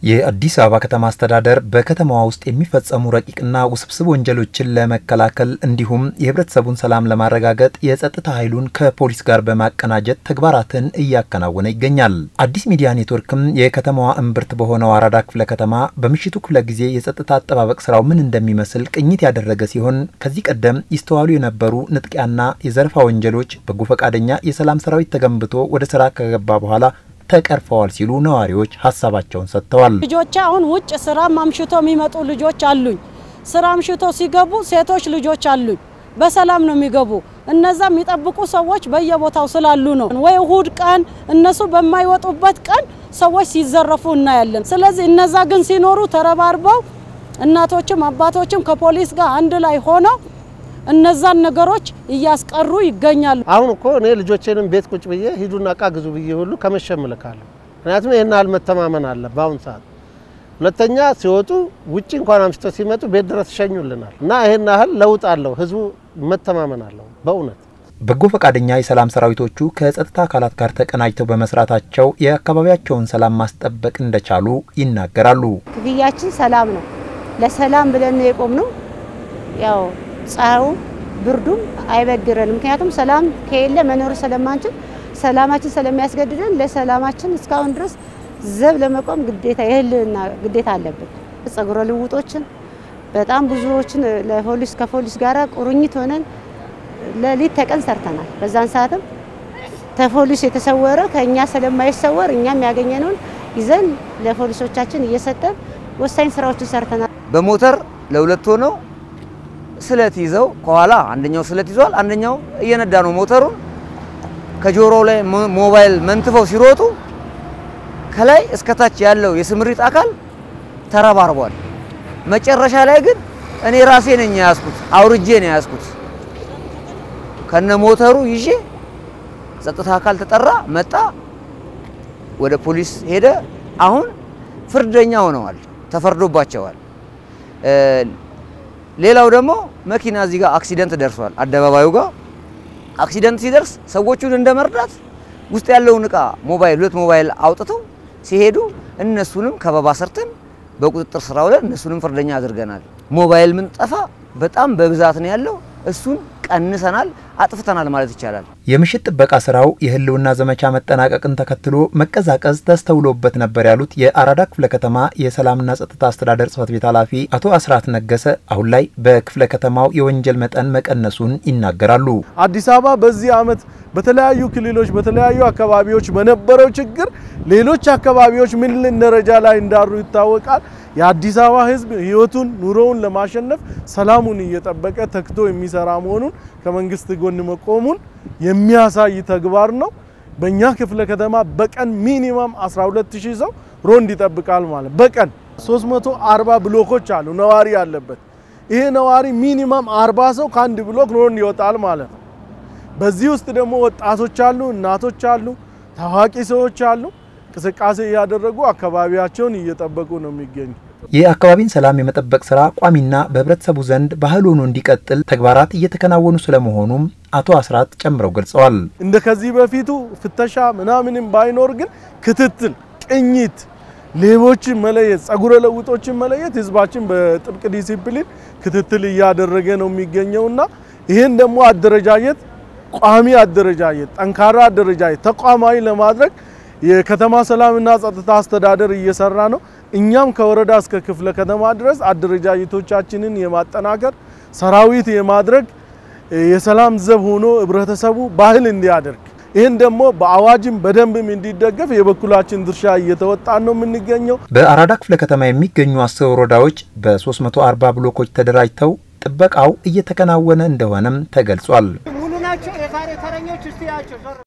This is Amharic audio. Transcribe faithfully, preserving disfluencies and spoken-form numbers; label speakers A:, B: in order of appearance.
A: የአዲስ አበባ ከተማ አስተዳደር በከተማዋ ውስጥ የሚፈጸሙ ረቂቅና ውስብስብ ወንጀሎችን ለመከላከል እንዲሁም የህብረተሰቡን ሰላም ለማረጋገጥ የጸጥታ ኃይሉን ከፖሊስ ጋር በማቀናጀት ተግባራትን እያከናወነ ይገኛል። አዲስ ሚዲያ ኔትወርክም የከተማዋ እምብርት በሆነው አራዳ ክፍለ ከተማ በምሽቱ ክፍለ ጊዜ የጸጥታ አጠባበቅ ስራው ምን እንደሚመስል ቅኝት ያደረገ ሲሆን ከዚህ ቀደም ይስተዋሉ የነበሩ ንጥቂያና የዘረፋ ወንጀሎች በጎ ፈቃደኛ የሰላም ሰራዊት ተገንብቶ ወደ ስራ ከገባ በኋላ ተቀርፈዋል ሲሉ ነዋሪዎች ሐሳባቸውን ሰጥተዋል።
B: ልጆች አሁን ውጭ ስራ ማምሽቶ የሚመጡ ልጆች አሉኝ። ስራ ማምሽቶ ሲገቡ ሴቶች ልጆች አሉኝ። በሰላም ነው የሚገቡ። እነዛ የሚጠብቁ ሰዎች በየቦታው ስላሉ ነው። ወይ እሁድ ቀን እነሱ በማይወጡበት ቀን ሰዎች ሲዘረፉ እናያለን። ስለዚህ እነዛ ግን ሲኖሩ ተረባርበው እናቶችም አባቶችም ከፖሊስ ጋር አንድ ላይ ሆነው እነዛን ነገሮች እያስቀሩ ይገኛሉ።
C: አሁን እኮ እኔ ልጆቼንም ቤት ቁጭ ብዬ ሂዱና አቃ ግዙ ብዬ ሁሉ ከመሸምልካለሁ። ምክንያቱም ይሄን አል መተማመን አለ ባሁን ሰዓት። ሁለተኛ ሲወጡ ውጪ እንኳን አምሽቶ ሲመጡ ቤት ድረስ ሸኙልናል እና ይሄን ያህል ለውጥ አለው። ህዝቡ መተማመን አለው በእውነት።
A: በጎ ፈቃደኛ የሰላም ሰራዊቶቹ ከጸጥታ አካላት ጋር ተቀናጅተው በመስራታቸው የአካባቢያቸውን ሰላም ማስጠበቅ እንደቻሉ ይናገራሉ።
D: ግያችን ሰላም ነው። ለሰላም ብለን ነው የቆምነው። ያው ጻው ብርዱም አይበግረንም። ምክንያቱም ሰላም ከሌለ መኖር ስለማንችል ሰላማችን ስለሚያስገድደን ለሰላማችን እስካሁን ድረስ ዘብ ለመቆም ግዴታ የህልና ግዴታ አለብን። ጸጉረ ልውጦችን በጣም ብዙዎችን ለፖሊስ ከፖሊስ ጋር ቁርኝት ሆነን ለሊት ተቀን ሰርተናል። በዛን ሰዓትም ተፖሊስ የተሰወረ ከኛ ስለማይሰወር እኛም ያገኘነውን ይዘን ለፖሊሶቻችን እየሰጠን ወሳኝ ስራዎችን ሰርተናል።
E: በሞተር ለሁለት ሆነው ስለት ይዘው ከኋላ አንደኛው ስለት ይዟል፣ አንደኛው እየነዳ ነው ሞተሩን። ከጆሮው ላይ ሞባይል መንትፈው ሲሮጡ ከላይ እስከታች ያለው የስምሪት አካል ተረባርቧል። መጨረሻ ላይ ግን እኔ ራሴ ነኝ ያስኩት፣ አውርጄ ነው ያስኩት። ከነ ሞተሩ ይዤ ጸጥታ አካል ተጠራ፣ መጣ፣ ወደ ፖሊስ ሄደ። አሁን ፍርደኛ ሆነዋል፣ ተፈርዶባቸዋል። ሌላው ደግሞ መኪና እዚህ ጋር አክሲደንት ደርሷል። አደባባዩ ጋር አክሲደንት ሲደርስ ሰዎቹን እንደመርዳት ውስጥ ያለውን ዕቃ ሞባይል ሁለት ሞባይል አውጥተው ሲሄዱ እነሱንም ከበባ ሰርተን በቁጥጥር ስር አውለን እነሱንም ፍርደኛ አድርገናል። ሞባይል ምን ጠፋ በጣም በብዛት ነው ያለው። እሱን ቀንሰናል፣ አጥፍተናል ማለት ይቻላል።
A: የምሽት ጥበቃ ስራው የህልውና ዘመቻ መጠናቀቅን ተከትሎ መቀዛቀዝ ተስተውሎበት ነበር ያሉት የአራዳ ክፍለ ከተማ የሰላምና ጸጥታ አስተዳደር ጽሕፈት ቤት ኃላፊ አቶ አስራት ነገሰ አሁን ላይ በክፍለ ከተማው የወንጀል መጠን መቀነሱን ይናገራሉ።
F: አዲስ አበባ በዚህ አመት በተለያዩ ክልሎች በተለያዩ አካባቢዎች በነበረው ችግር ሌሎች አካባቢዎች ምን ደረጃ ላይ እንዳሩ ይታወቃል። የአዲስ አበባ ህዝብ ህይወቱን ኑሮውን ለማሸነፍ ሰላሙን እየጠበቀ ተክቶ የሚሰራ መሆኑን ከመንግስት ጎን መቆሙን የሚያሳይ ተግባር ነው። በእኛ ክፍለ ከተማ በቀን ሚኒመም አስራ ሁለት ሺህ ሰው ሮንድ ይጠብቃል ማለት በቀን ሶስት መቶ አርባ ብሎኮች አሉ ነዋሪ ያለበት። ይሄ ነዋሪ ሚኒመም አርባ ሰው ከአንድ ብሎክ ሮንድ ይወጣል ማለት ነው። በዚህ ውስጥ ደግሞ ወጣቶች አሉ፣ እናቶች አሉ፣ ታዋቂ ሰዎች አሉ። እንቅስቃሴ ያደረጉ አካባቢያቸውን እየጠበቁ ነው የሚገኙ።
A: የአካባቢን ሰላም የመጠበቅ ስራ ቋሚና በህብረተሰቡ ዘንድ ባህል ሆኖ እንዲቀጥል ተግባራት እየተከናወኑ ስለመሆኑም አቶ አስራት ጨምረው ገልጸዋል።
F: እንደ ከዚህ በፊቱ ፍተሻ ምናምንም ባይኖር ግን ክትትል፣ ቅኝት፣ ሌቦችን መለየት፣ ጸጉረ ለውጦችን መለየት ህዝባችን በጥብቅ ዲሲፕሊን ክትትል እያደረገ ነው የሚገኘውና ይሄን ደግሞ አደረጃጀት ቋሚ አደረጃጀት ጠንካራ አደረጃጀት ተቋማዊ ለማድረግ የከተማ ሰላምና ጸጥታ አስተዳደር እየሰራ ነው። እኛም ከወረዳ እስከ ክፍለ ከተማ ድረስ አደረጃጀቶቻችንን የማጠናከር ሰራዊት የማድረግ የሰላም ዘብ ሆኖ ህብረተሰቡ ባህል እንዲያደርግ ይሄን ደግሞ በአዋጅም በደንብም እንዲደገፍ የበኩላችን ድርሻ እየተወጣን ነው የምንገኘው።
A: በአራዳ ክፍለ ከተማ የሚገኙ አስር ወረዳዎች በ340 ብሎኮች ተደራጅተው ጥበቃው እየተከናወነ እንደሆነም ተገልጿል።